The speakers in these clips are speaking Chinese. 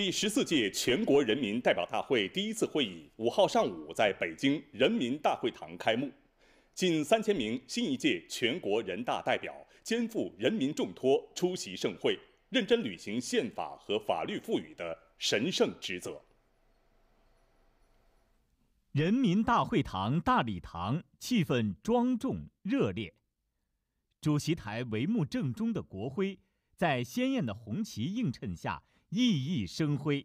第14届全国人民代表大会第一次会议5号上午在北京人民大会堂开幕。近3000名新一届全国人大代表肩负人民重托，出席盛会，认真履行宪法和法律赋予的神圣职责。 人民大会堂大礼堂气氛庄重热烈，主席台帷幕正中的国徽在鲜艳的红旗映衬下熠熠生辉。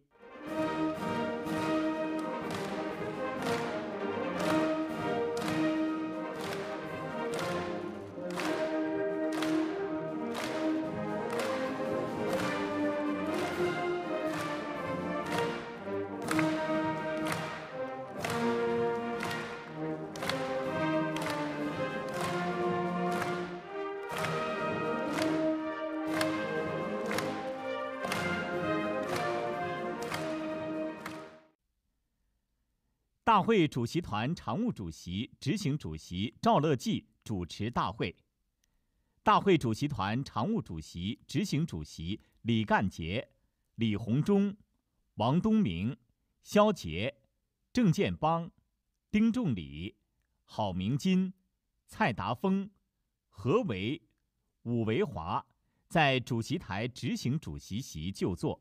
大会主席团常务主席、执行主席赵乐际主持大会。大会主席团常务主席、执行主席李干杰、李鸿忠、王东明、肖捷、郑建邦、丁仲礼、郝明金、蔡达峰、何为、伍维华在主席台执行主席席就座。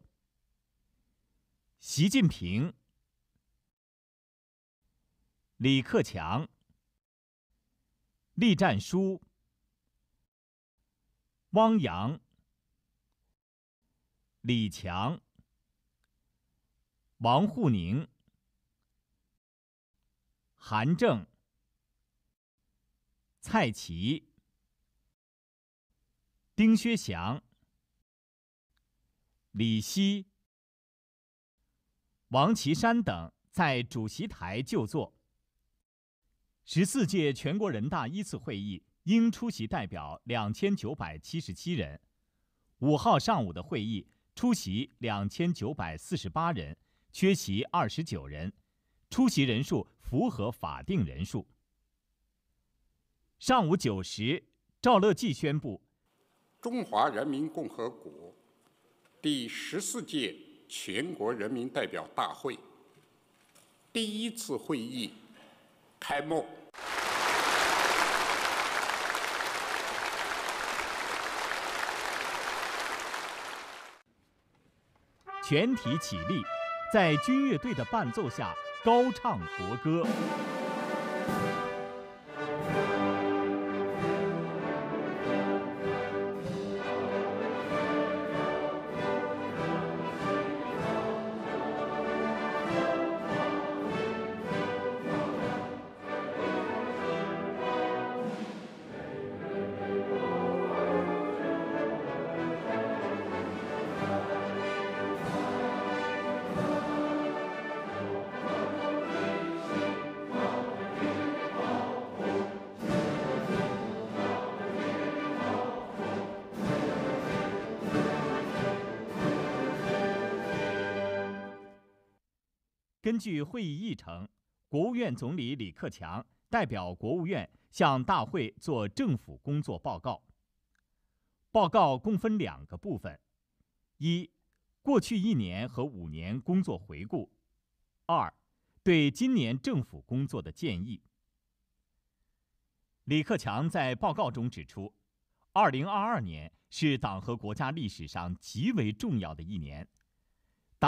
习近平、李克强、栗战书、汪洋、李强、王沪宁、韩正、蔡奇、丁薛祥、李希、王岐山等在主席台就座。14届全国人大一次会议应出席代表2977人，5号上午的会议出席2948人，缺席29人，出席人数符合法定人数。上午9时，赵乐际宣布， 中华人民共和国第14届全国人民代表大会第一次会议开幕。 全体起立，在军乐队的伴奏下高唱国歌。根据会议议程，国务院总理李克强代表国务院向大会作政府工作报告。报告共分2个部分：一、过去1年和5年工作回顾；二、对今年政府工作的建议。李克强在报告中指出，2022年是党和国家历史上极为重要的一年。